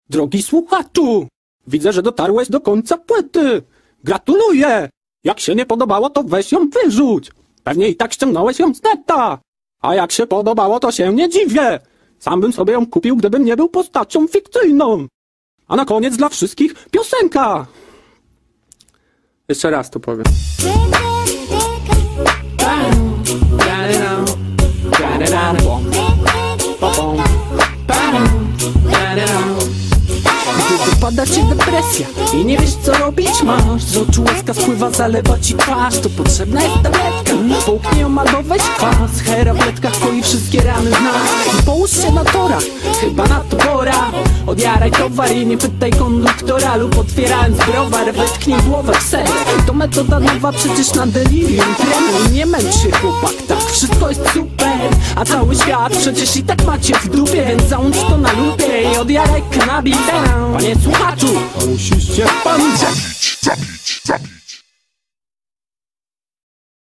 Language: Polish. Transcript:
Drogi słuchaczu, widzę, że dotarłeś do końca płyty. Gratuluję! Jak się nie podobało, to weź ją wyrzuć. Pewnie i tak ściągnąłeś ją z neta. A jak się podobało, to się nie dziwię. Sam bym sobie ją kupił, gdybym nie był postacią fikcyjną. A na koniec dla wszystkich piosenka. Jeszcze raz to powiem. Gdy dopada cię depresja i nie wiesz co robić masz, z oczu łezka spływa, zalewa ci twarz, to potrzebna jest tabletka. Połknij ją albo weź kwas, hera w letkach koi wszystkie rany z nas. I połóż się na torach, chyba na to pora. Odjaraj towar i nie pytaj konduktora, lub otwierając browar wetknij głowę w ser. To metoda nowa przecież na delirium trenuj, nie męcz się chłopak, tak wszystko jest super. A cały świat przecież i tak macie w dupie, więc załóż to na lupie i odjaraj kanabis. Panie słuchaczu, musisz się pan zabić.